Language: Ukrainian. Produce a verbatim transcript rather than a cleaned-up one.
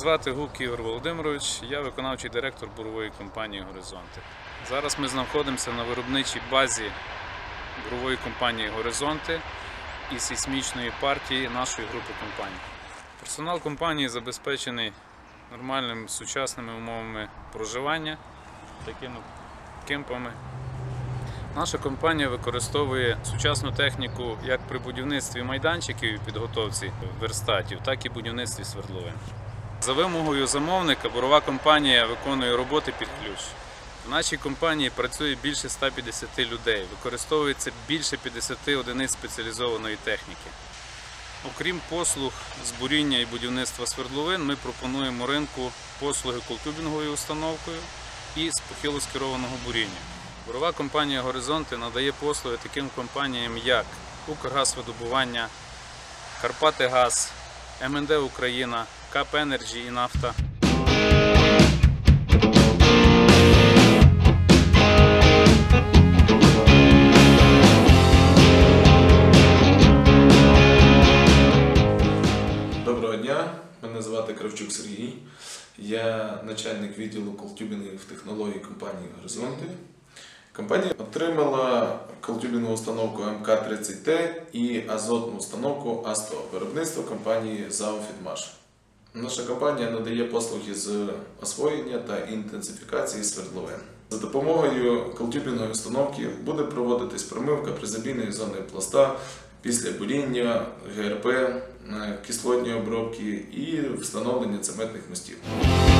звати Гук Ігор Володимирович, я виконавчий директор бурової компанії «Горизонти». Зараз ми знаходимося на виробничій базі бурової компанії «Горизонти» і сейсмічної партії нашої групи компаній. Персонал компанії забезпечений нормальними сучасними умовами проживання, такими кемпами. Наша компанія використовує сучасну техніку як при будівництві майданчиків і підготовці верстатів, так і будівництві свердловин. За вимогою замовника бурова компанія виконує роботи під ключ. В нашій компанії працює більше ста п'ятдесяти людей, використовується більше п'ятдесяти одиниць спеціалізованої техніки. Окрім послуг з буріння і будівництва свердловин, ми пропонуємо ринку послуги колтюбінговою установкою і з похилоскерованого буріння. Бурова компанія «Горизонти» надає послуги таким компаніям, як «Укргазвидобування», «Карпатигаз», ем ен де «Україна», «Кап Енерджі» і «Нафта». Доброго дня, мене звати Кравчук Сергій. Я начальник відділу колтюбінгових технологій компанії «Горизонти». Компанія отримала колтюбінгову установку ем ка тридцять те і азотну установку а сто виробництва компанії ЗАО «Фідмаш». Наша компанія надає послуги з освоєння та інтенсифікації свердловин. За допомогою колтюбінгової установки буде проводитись промивка призабійної зони пласта після буріння, ге ер пе, кислотні обробки і встановлення цементних мостів.